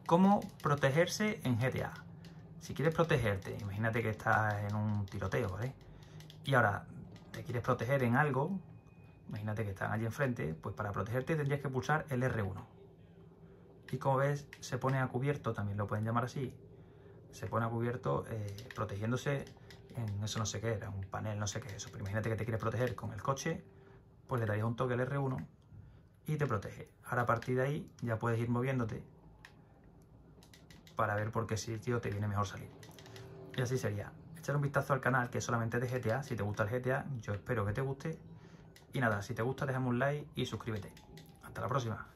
cómo protegerse en GTA. Si quieres protegerte, imagínate que estás en un tiroteo, ¿vale? Y ahora te quieres proteger en algo, imagínate que están allí enfrente, pues para protegerte tendrías que pulsar el R1. Y como ves, se pone a cubierto, también lo pueden llamar así, se pone a cubierto protegiéndose en eso no sé qué era, un panel, no sé qué es eso. Pero imagínate que te quieres proteger con el coche, pues le darías un toque al R1 y te protege. Ahora a partir de ahí ya puedes ir moviéndote para ver por qué sitio te viene mejor salir. Y así sería. Echar un vistazo al canal, que es solamente de GTA. Si te gusta el GTA, yo espero que te guste. Y nada, si te gusta, déjame un like y suscríbete. Hasta la próxima.